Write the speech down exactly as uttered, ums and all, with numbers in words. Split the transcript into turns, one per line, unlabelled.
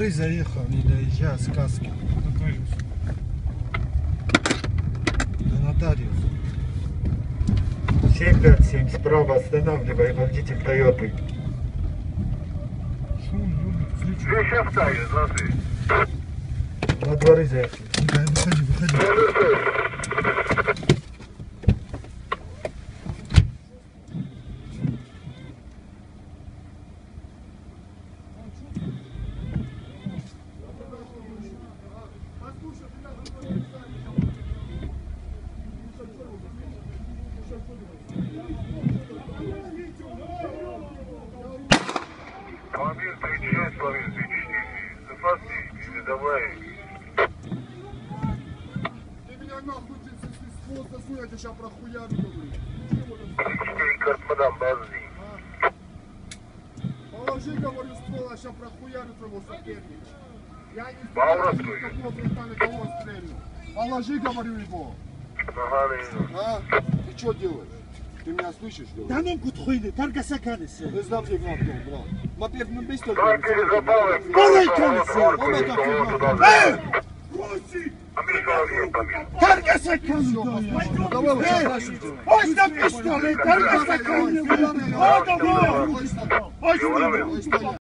дворы заехал, не доезжая с каски. До нотариуса.
семь пять семь, справа останавливай, водитель Тойоты.
Здесь оставили, смотри.
На дворы заехали.
Николай, выходи, выходи.
Автомобиль тридцать шесть, половина тридцать четыре. Запасный, передавай.
Ты меня нахуй здесь с хвоста суй, я тебе сейчас прохуярю, говорю.
тридцать четыре, карт мадам, базы.
Положи, говорю, ствол, я сейчас прохуярю твоего соперника. Я не
Маура
знаю,
стоит.
какого фронта на кого стрельну. Положи, говорю, его.
Ага, наверное.
А? Ты что делаешь? Ты меня слышишь, говорю?
Да ну кутхуйли, только саканися.
Не знам, где гнат, брат. Во-первых, мы без только...
Давай перезапалим.
Полай колесо.
Он это
Эй! Руси!
Американский помимо.
Только саканися.
Давай лучше дальше делай.
Ось на пистолет, только саканися. Вот, вот. Ось на.
Ой, стоять.